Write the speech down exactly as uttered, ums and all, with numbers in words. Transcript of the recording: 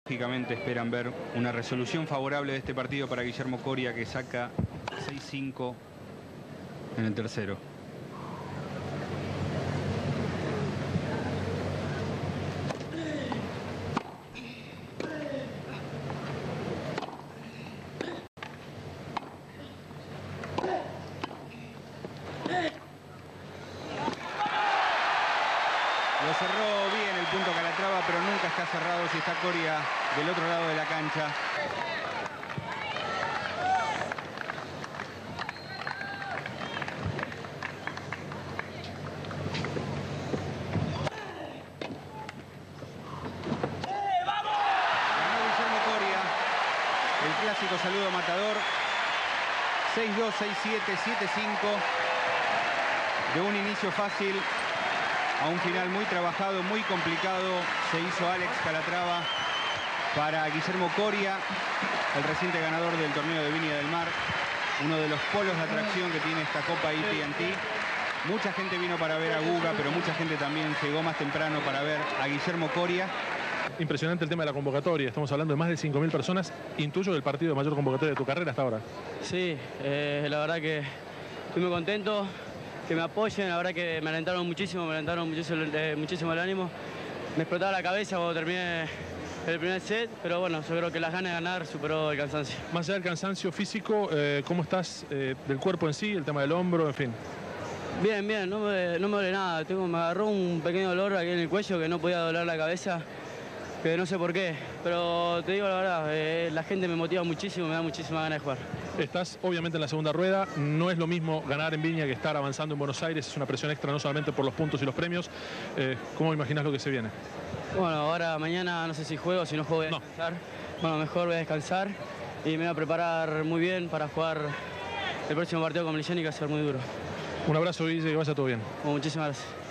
Lógicamente esperan ver una resolución favorable de este partido para Guillermo Coria, que saca seis cinco en el tercero. Lo cerró bien el punto Calatrava, pero nunca está cerrado si está Coria del otro lado de la cancha. Ganó Guillermo Coria. El clásico saludo matador. seis dos, seis siete, siete cinco. De un inicio fácil a un final muy trabajado, muy complicado, se hizo Alex Calatrava para Guillermo Coria, el reciente ganador del torneo de Viña del Mar, uno de los polos de atracción que tiene esta Copa A T and T. Mucha gente vino para ver a Guga, pero mucha gente también llegó más temprano para ver a Guillermo Coria. Impresionante el tema de la convocatoria, estamos hablando de más de cinco mil personas. Intuyo el partido de mayor convocatoria de tu carrera hasta ahora. Sí, eh, la verdad que estoy muy contento. Que me apoyen, la verdad que me alentaron muchísimo, me alentaron muchísimo, eh, muchísimo el ánimo. Me explotaba la cabeza cuando terminé el primer set, pero bueno, yo creo que las ganas de ganar superó el cansancio. Más allá del cansancio físico, eh, ¿cómo estás eh, del cuerpo en sí, el tema del hombro, en fin? Bien, bien, no me, no me duele nada. Tengo, me agarró un pequeño dolor aquí en el cuello que no podía doler la cabeza, que no sé por qué. Pero te digo la verdad, eh, la gente me motiva muchísimo, me da muchísima ganas de jugar. Estás obviamente en la segunda rueda, no es lo mismo ganar en Viña que estar avanzando en Buenos Aires, es una presión extra no solamente por los puntos y los premios. Eh, ¿Cómo imaginas lo que se viene? Bueno, ahora mañana no sé si juego, si no juego voy a descansar. No. Bueno, mejor voy a descansar y me voy a preparar muy bien para jugar el próximo partido con Miliciani, que va a ser muy duro. Un abrazo, Guille, que vaya todo bien. Bueno, muchísimas gracias.